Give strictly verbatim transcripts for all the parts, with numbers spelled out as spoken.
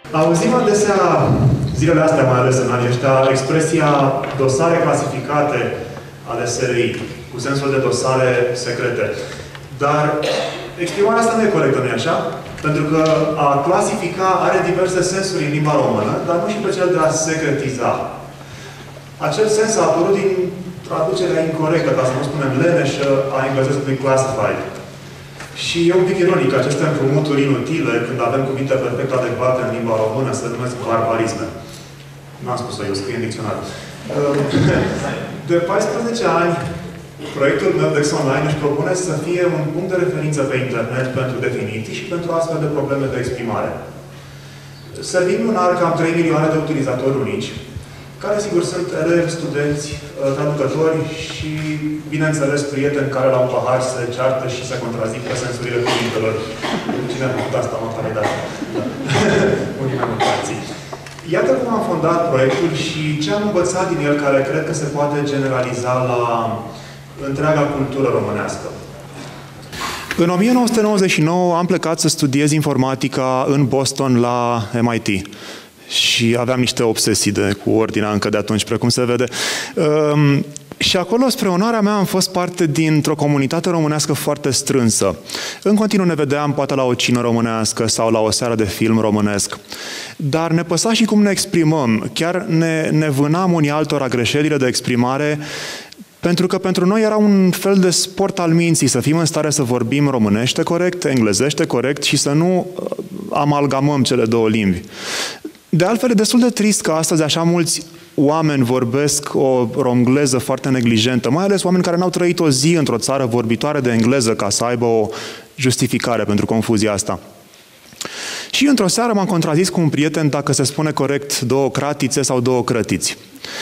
Auzim adesea, zilele astea mai ales în anii ăștia, expresia dosare clasificate ale S R I, cu sensul de dosare secrete. Dar exprimarea asta nu e corectă, nu-i așa? Pentru că a clasifica are diverse sensuri în limba română, dar nu și pe cel de a secretiza. Acel sens a apărut din traducerea incorrectă, ca să nu spunem leneșă, a englezesc-ului classified. Și e un pic ironic aceste împrumuturi inutile, când avem cuvinte perfect adecvate în limba română, se numesc barbarisme. N-am spus-o, eu scriu în dicționar. De paisprezece ani, proiectul meu Dex Online își propune să fie un punct de referință pe internet pentru definiții și pentru astfel de probleme de exprimare. Servim lunar cam trei milioane de utilizatori unici, care, sigur, sunt elevi, studenți, traducători și, bineînțeles, prieteni care la un pahar se ceartă și se contrazic pe sensurile cuvintelor. Cine a făcut asta, mă pare de asta. Unii mai mult alții. Iată cum am fondat proiectul și ce am învățat din el, care cred că se poate generaliza la întreaga cultură românească. În o mie nouă sute nouăzeci și nouă am plecat să studiez informatica în Boston la M I T. Și aveam niște obsesii de, cu ordinea încă de atunci, precum se vede. Um, și acolo, spre onoarea mea, am fost parte dintr-o comunitate românească foarte strânsă. În continuu ne vedeam poate la o cină românească sau la o seară de film românesc. Dar ne păsa și cum ne exprimăm. Chiar ne, ne vânam unii altora greșelile de exprimare, pentru că pentru noi era un fel de sport al minții, să fim în stare să vorbim românește corect, englezește corect și să nu amalgamăm cele două limbi. De altfel, e destul de trist că astăzi așa mulți oameni vorbesc o romgleză foarte neglijentă, mai ales oameni care n-au trăit o zi într-o țară vorbitoare de engleză ca să aibă o justificare pentru confuzia asta. Și într-o seară m-am contrazis cu un prieten dacă se spune corect două cratițe sau două crătiți.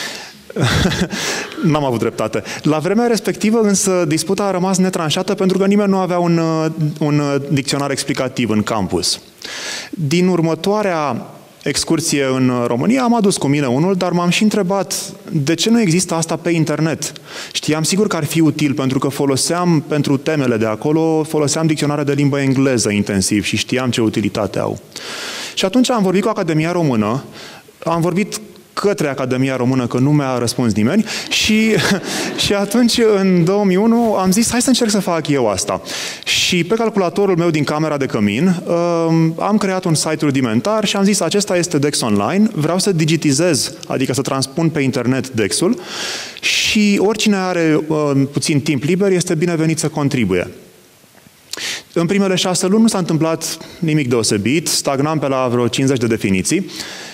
N-am avut dreptate. La vremea respectivă, însă, disputa a rămas netranșată pentru că nimeni nu avea un, un dicționar explicativ în campus. Din următoarea excursie în România am adus cu mine unul, dar m-am și întrebat de ce nu există asta pe internet. Știam sigur că ar fi util, pentru că foloseam pentru temele de acolo, foloseam dicționare de limbă engleză intensiv și știam ce utilitate au. Și atunci am vorbit cu Academia Română, am vorbit către Academia Română, că nu mi-a răspuns nimeni, și, și atunci, în două mii unu, am zis, hai să încerc să fac eu asta. Și pe calculatorul meu din camera de cămin am creat un site rudimentar și am zis, acesta este Dex Online, vreau să digitizez, adică să transpun pe internet Dex-ul și oricine are puțin timp liber este binevenit să contribuie. În primele șase luni nu s-a întâmplat nimic deosebit, stagnam pe la vreo cincizeci de definiții,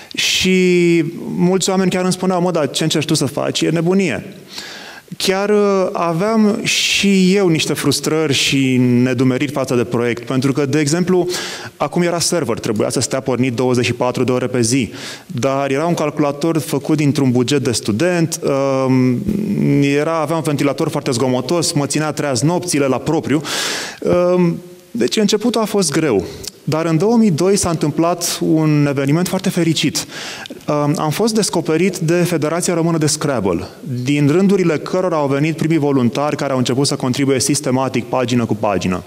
și mulți oameni chiar îmi spuneau, mă, dar ce încerci tu să faci? E nebunie. Chiar aveam și eu niște frustrări și nedumeriri față de proiect, pentru că, de exemplu, acum era server, trebuia să stea pornit douăzeci și patru de ore pe zi, dar era un calculator făcut dintr-un buget de student, era, avea un ventilator foarte zgomotos, mă ținea treaz nopțile la propriu, deci începutul a fost greu. Dar în două mii doi s-a întâmplat un eveniment foarte fericit. Am fost descoperit de Federația Română de Scrabble, din rândurile cărora au venit primii voluntari care au început să contribuie sistematic, pagină cu pagină.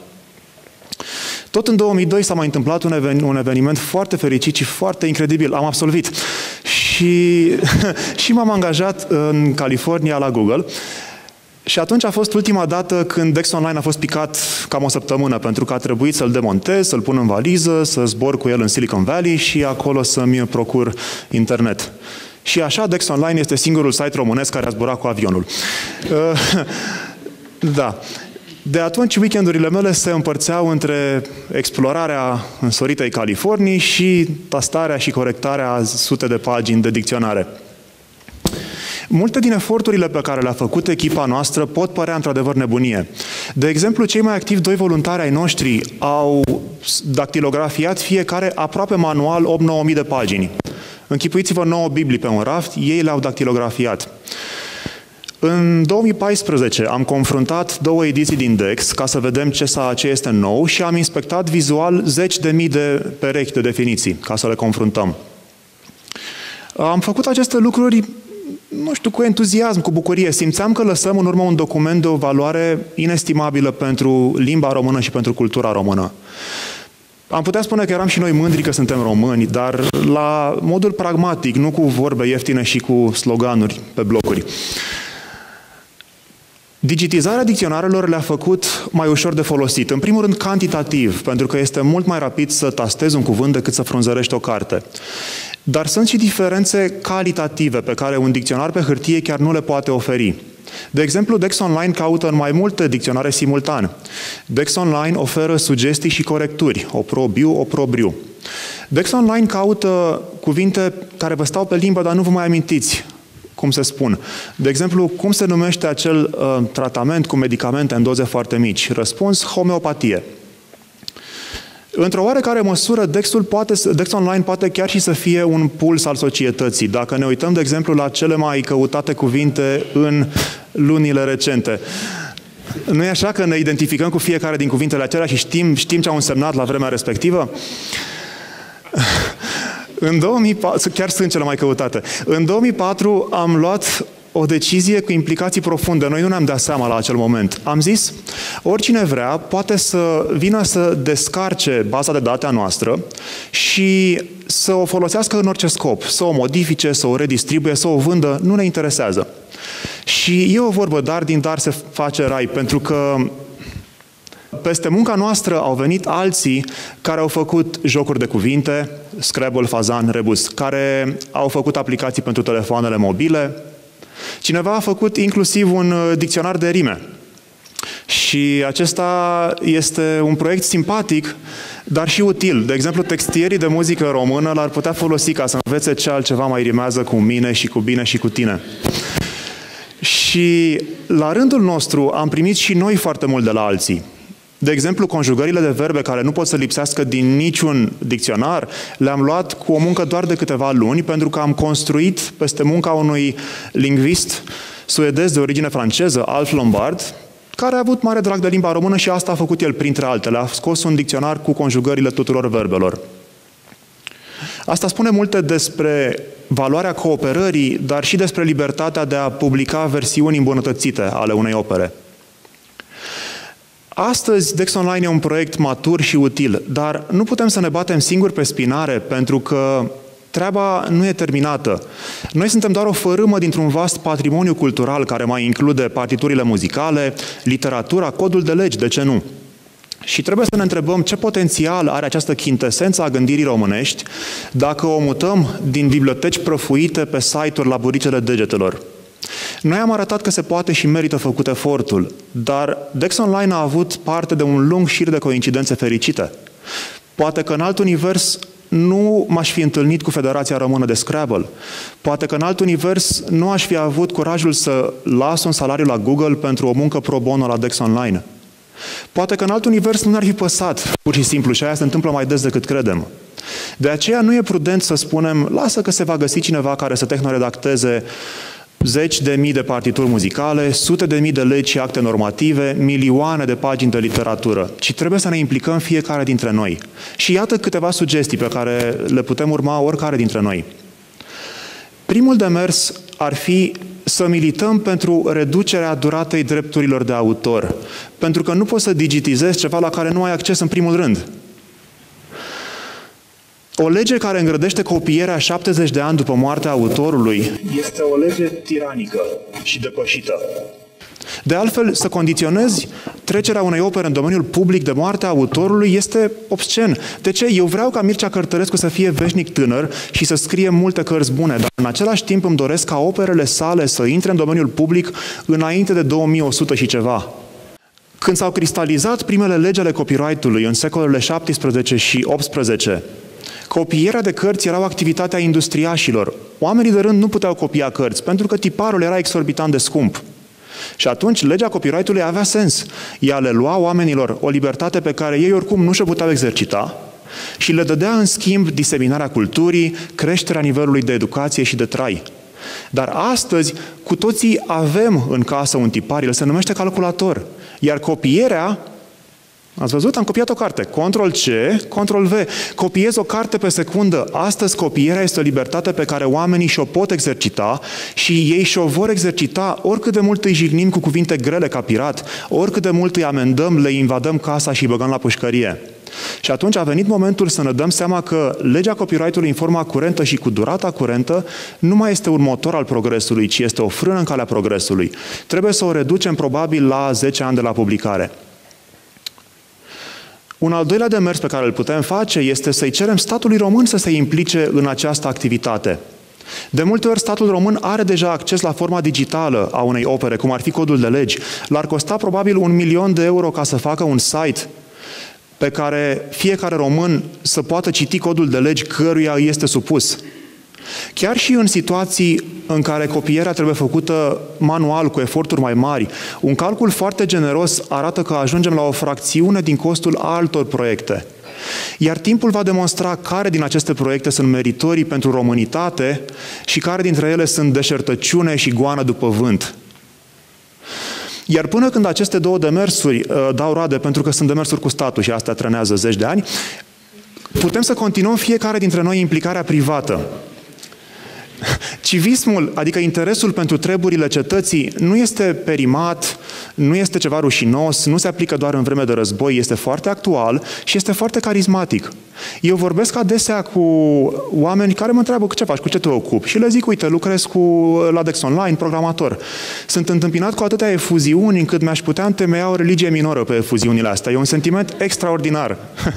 Tot în două mii doi s-a mai întâmplat un, even, un eveniment foarte fericit și foarte incredibil. Am absolvit. Și, și m-am angajat în California la Google. Și atunci a fost ultima dată când Dex Online a fost picat cam o săptămână, pentru că a trebuit să-l demontez, să-l pun în valiză, să zbor cu el în Silicon Valley și acolo să-mi procur internet. Și așa Dex Online este singurul site românesc care a zburat cu avionul. Da. De atunci, weekendurile mele se împărțeau între explorarea însoritei Californii și tastarea și corectarea a sute de pagini de dicționare. Multe din eforturile pe care le-a făcut echipa noastră pot părea într-adevăr nebunie. De exemplu, cei mai activi doi voluntari ai noștri au dactilografiat fiecare aproape manual opt nouă mii de pagini. Închipuiți-vă nouă Biblii pe un raft, ei le-au dactilografiat. În două mii paisprezece am confruntat două ediții din Dex ca să vedem ce, sa, ce este nou și am inspectat vizual zeci de mii de perechi de definiții ca să le confruntăm. Am făcut aceste lucruri, nu știu, cu entuziasm, cu bucurie. Simțeam că lăsăm în urmă un document de o valoare inestimabilă pentru limba română și pentru cultura română. Am putea spune că eram și noi mândri că suntem români, dar la modul pragmatic, nu cu vorbe ieftine și cu sloganuri pe blocuri. Digitizarea dicționarelor le-a făcut mai ușor de folosit. În primul rând, cantitativ, pentru că este mult mai rapid să tastezi un cuvânt decât să frunzărești o carte. Dar sunt și diferențe calitative pe care un dicționar pe hârtie chiar nu le poate oferi. De exemplu, Dex Online caută în mai multe dicționare simultan. Dex Online oferă sugestii și corecturi, oprobiu, oprobriu. Dex Online caută cuvinte care vă stau pe limbă, dar nu vă mai amintiți cum se spun. De exemplu, cum se numește acel uh, tratament cu medicamente în doze foarte mici? Răspuns, homeopatie. Într-o oarecare măsură, Dexul poate, Dex Online poate chiar și să fie un puls al societății. Dacă ne uităm, de exemplu, la cele mai căutate cuvinte în lunile recente. Nu e așa că ne identificăm cu fiecare din cuvintele acelea și știm, știm ce au însemnat la vremea respectivă? În două mii patru, chiar sunt cele mai căutate. În două mii patru am luat o decizie cu implicații profunde. Noi nu ne-am dat seama la acel moment. Am zis, oricine vrea poate să vină să descarce baza de date a noastră și să o folosească în orice scop. Să o modifice, să o redistribuie, să o vândă, nu ne interesează. Și e o vorbă, dar din dar se face rai, pentru că peste munca noastră au venit alții care au făcut jocuri de cuvinte, Scrabble, Fazan, Rebus, care au făcut aplicații pentru telefoanele mobile. Cineva a făcut inclusiv un dicționar de rime. Și acesta este un proiect simpatic, dar și util. De exemplu, textierii de muzică română l-ar putea folosi ca să învețe ce altceva mai rimează cu mine și cu bine și cu tine. Și la rândul nostru am primit și noi foarte mult de la alții. De exemplu, conjugările de verbe care nu pot să lipsească din niciun dicționar, le-am luat cu o muncă doar de câteva luni, pentru că am construit peste munca unui lingvist suedez de origine franceză, Alf Lombard, care a avut mare drag de limba română și asta a făcut el printre altele. A scos un dicționar cu conjugările tuturor verbelor. Asta spune multe despre valoarea cooperării, dar și despre libertatea de a publica versiuni îmbunătățite ale unei opere. Astăzi, Dex Online e un proiect matur și util, dar nu putem să ne batem singuri pe spinare, pentru că treaba nu e terminată. Noi suntem doar o fărâmă dintr-un vast patrimoniu cultural care mai include partiturile muzicale, literatura, codul de legi, de ce nu? Și trebuie să ne întrebăm ce potențial are această chintesență a gândirii românești dacă o mutăm din biblioteci prăfuite pe site-uri la buricele degetelor. Noi am arătat că se poate și merită făcut efortul, dar Dex Online a avut parte de un lung șir de coincidențe fericite. Poate că în alt univers nu m-aș fi întâlnit cu Federația Română de Scrabble. Poate că în alt univers nu aș fi avut curajul să las un salariu la Google pentru o muncă pro bono la Dex Online. Poate că în alt univers nu ne-ar fi păsat, pur și simplu, și aia se întâmplă mai des decât credem. De aceea nu e prudent să spunem, lasă că se va găsi cineva care să tehnoredacteze zeci de mii de partituri muzicale, sute de mii de legi și acte normative, milioane de pagini de literatură, ci trebuie să ne implicăm fiecare dintre noi. Și iată câteva sugestii pe care le putem urma oricare dintre noi. Primul demers ar fi să milităm pentru reducerea duratei drepturilor de autor, pentru că nu poți să digitizezi ceva la care nu ai acces în primul rând. O lege care îngrădește copierea șaptezeci de ani după moartea autorului este o lege tiranică și depășită. De altfel, să condiționezi trecerea unei opere în domeniul public de moartea autorului este obscen. De ce? Eu vreau ca Mircea Cărtărescu să fie veșnic tânăr și să scrie multe cărți bune, dar în același timp îmi doresc ca operele sale să intre în domeniul public înainte de două mii o sută și ceva. Când s-au cristalizat primele legi ale copyright-ului în secolele șaptesprezece și optsprezece, copierea de cărți era o activitate a industriașilor. Oamenii de rând nu puteau copia cărți, pentru că tiparul era exorbitant de scump. Și atunci, legea copyright-ului avea sens. Ea le lua oamenilor o libertate pe care ei oricum nu și-o puteau exercita și le dădea în schimb diseminarea culturii, creșterea nivelului de educație și de trai. Dar astăzi, cu toții avem în casă un tipar, el se numește calculator. Iar copierea, ați văzut? Am copiat o carte. control C, control V. Copiez o carte pe secundă. Astăzi copierea este o libertate pe care oamenii și-o pot exercita și ei și-o vor exercita oricât de mult îi jignim cu cuvinte grele ca pirat, oricât de mult îi amendăm, le invadăm casa și îi băgăm la pușcărie. Și atunci a venit momentul să ne dăm seama că legea copyright-ului în forma curentă și cu durata curentă nu mai este un motor al progresului, ci este o frână în calea progresului. Trebuie să o reducem probabil la zece ani de la publicare. Un al doilea demers pe care îl putem face este să-i cerem statului român să se implice în această activitate. De multe ori statul român are deja acces la forma digitală a unei opere, cum ar fi codul de legi. L-ar costa probabil un milion de euro ca să facă un site pe care fiecare român să poată citi codul de legi căruia îi este supus. Chiar și în situații în care copierea trebuie făcută manual, cu eforturi mai mari, un calcul foarte generos arată că ajungem la o fracțiune din costul altor proiecte. Iar timpul va demonstra care din aceste proiecte sunt meritorii pentru românitate și care dintre ele sunt deșertăciune și goană după vânt. Iar până când aceste două demersuri uh, dau roade, pentru că sunt demersuri cu statul și astea trenează zeci de ani, putem să continuăm fiecare dintre noi implicarea privată. Civismul, adică interesul pentru treburile cetății, nu este perimat, nu este ceva rușinos, nu se aplică doar în vreme de război, este foarte actual și este foarte carismatic. Eu vorbesc adesea cu oameni care mă întreabă ce faci, cu ce te ocupi? Și le zic, uite, lucrez cu Ladex Online, programator. Sunt întâmpinat cu atâtea efuziuni încât mi-aș putea întemeia o religie minoră pe efuziunile astea. E un sentiment extraordinar.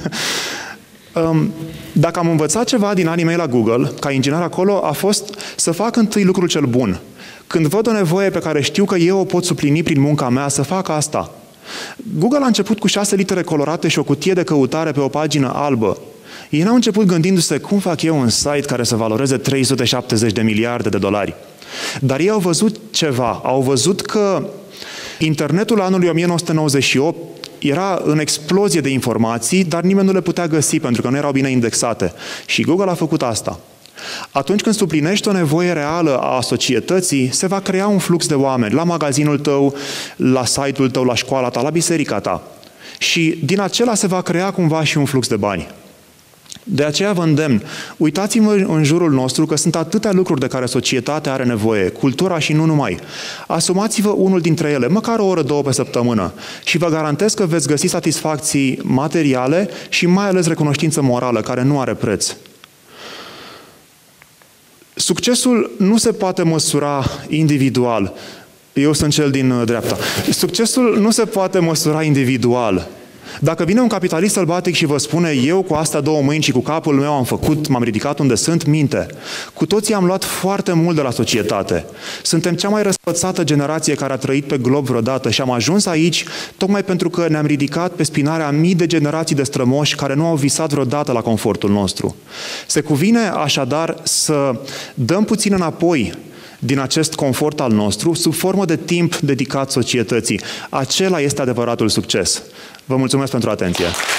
Dacă am învățat ceva din anii mei la Google, ca inginer acolo, a fost să fac întâi lucrul cel bun. Când văd o nevoie pe care știu că eu o pot suplini prin munca mea, să fac asta. Google a început cu șase litere colorate și o cutie de căutare pe o pagină albă. Ei n-au început gândindu-se cum fac eu un site care să valoreze trei sute șaptezeci de miliarde de dolari. Dar ei au văzut ceva, au văzut că internetul anului o mie nouă sute nouăzeci și opt era în explozie de informații, dar nimeni nu le putea găsi pentru că nu erau bine indexate. Și Google a făcut asta. Atunci când suplinești o nevoie reală a societății, se va crea un flux de oameni la magazinul tău, la site-ul tău, la școala ta, la biserica ta. Și din acela se va crea cumva și un flux de bani. De aceea vă îndemn, uitați-vă în jurul nostru că sunt atâtea lucruri de care societatea are nevoie, cultura și nu numai. Asumați-vă unul dintre ele, măcar o oră, două pe săptămână și vă garantez că veți găsi satisfacții materiale și mai ales recunoștință morală, care nu are preț. Succesul nu se poate măsura individual. Eu sunt cel din dreapta. Succesul nu se poate măsura individual. Dacă vine un capitalist sălbatic și vă spune eu cu astea două mâini și cu capul meu am făcut, m-am ridicat unde sunt, minte. Cu toții am luat foarte mult de la societate. Suntem cea mai răspățată generație care a trăit pe glob vreodată și am ajuns aici tocmai pentru că ne-am ridicat pe spinarea mii de generații de strămoși care nu au visat vreodată la confortul nostru. Se cuvine așadar să dăm puțin înapoi din acest confort al nostru, sub formă de timp dedicat societății. Acela este adevăratul succes. Vă mulțumesc pentru atenție.